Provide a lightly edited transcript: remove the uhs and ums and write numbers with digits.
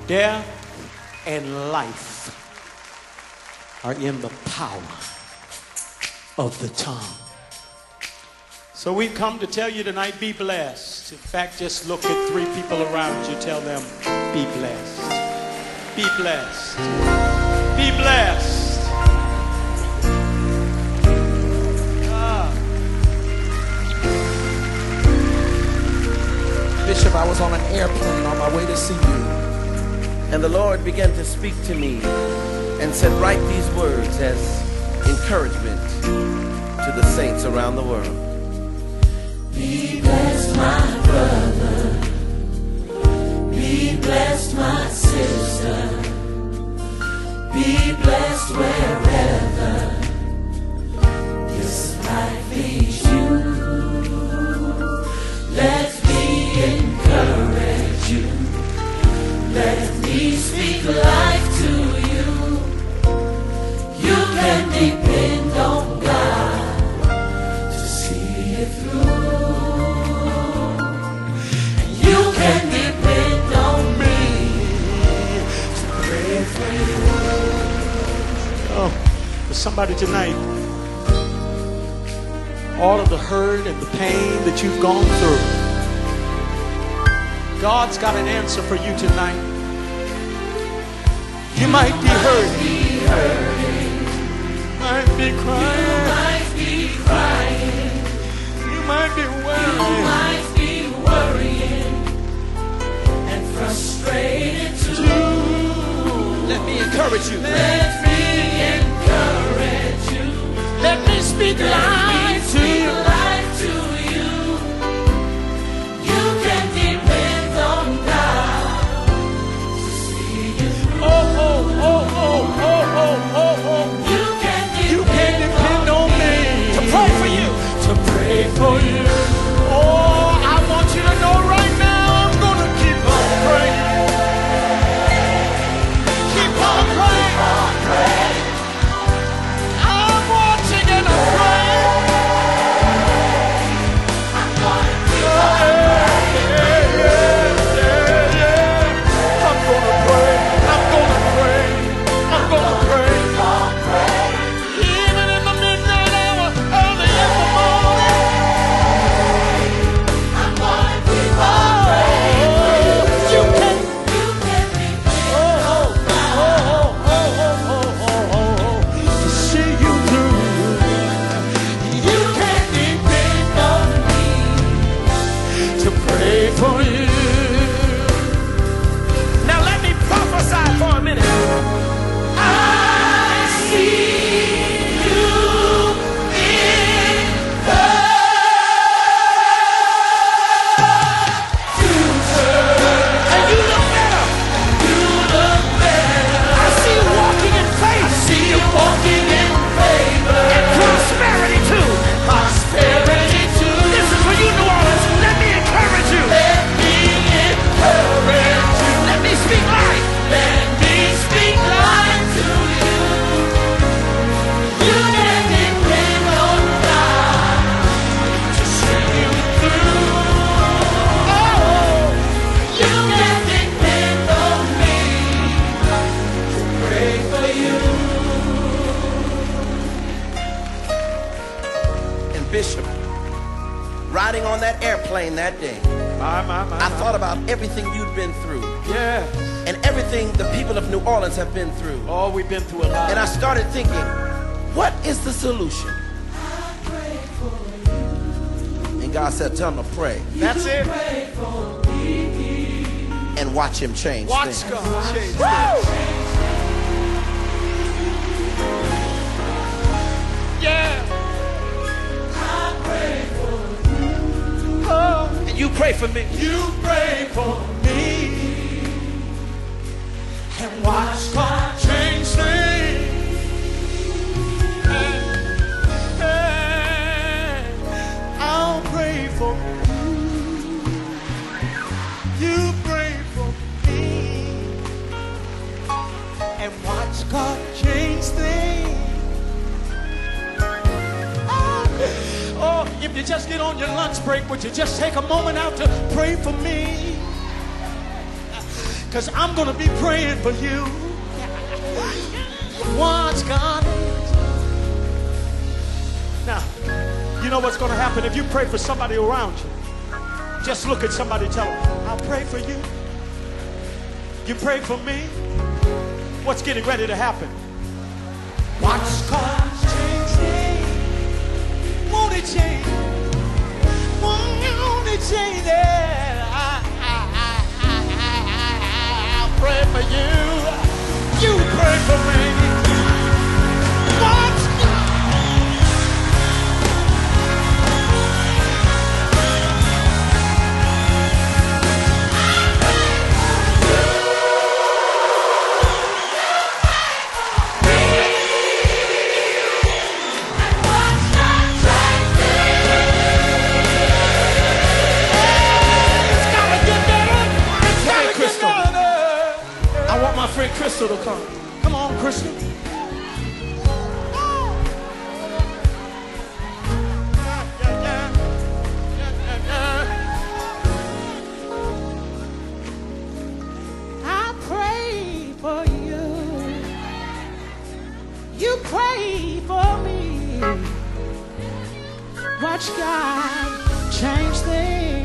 Death and life are in the power of the tongue. So we've come to tell you tonight, be blessed. In fact, just look at 3 people around you, tell them, be blessed. Be blessed. Be blessed. Bishop, I was on an airplane on my way to see you, and the Lord began to speak to me and said, write these words as encouragement to the saints around the world. Be blessed, my brother. Be blessed, my sister. Be blessed wherever this life leads you. Let me encourage you. Let me speak life to you. You can depend on God to see it through. You can depend on me to pray for you. Oh, for somebody tonight, all of the hurt and the pain that you've gone through, God's got an answer for you tonight. You might be hurting, might be crying, you might be worrying, and frustrated too. Let me encourage you. Let me encourage you. Let me speak life to you. You can depend on God to see you through. Oh. You can depend on me to pray for you. To pray for you. Oh, I want you to know right now, I'm going to keep on praying. Keep on praying. I'm watching and I'm praying. I'm gonna keep on I'm going to pray. I'm going to pray. I'm going to pray. Even in the midnight hour, early in the morning. I'm gonna keep on praying for you. You can. You can depend on To see you through. You can depend on me. To pray for you. Now let me prophesy for a minute. I see you in the future. And you look better. You look better. I see you walking in faith. I see you walking in favor And prosperity too. prosperity too. This is for you, New Orleans. Let me encourage you. Let me encourage you. Let me speak life. Let me speak life to you. You can depend on God to see you through. Oh, you can depend on me to pray for you. And Bishop, riding on that airplane that day, My. I thought about everything you'd been through Yeah. and everything the people of New Orleans have been through. Oh, we've been through a lot. And I started thinking, what is the solution? And God said, tell him to pray That's it. and watch him change Watch things. God change. Yeah. Oh, And you pray for me. you pray for me and watch God change things. I'll pray for you. You pray for me and watch God change things. Oh, if you just get on your lunch break, would you just take a moment out to pray for me? because I'm going to be praying for you. Watch God. Now, you know what's going to happen if you pray for somebody around you. Just look at somebody and tell them, I'll pray for you. You pray for me. What's getting ready to happen? Watch God change. Won't it change? Won't it change? I'll pray for you. You pray for me. Watch God. My friend Crystal to come. Come on, Crystal. I pray for you. You pray for me. Watch God change things.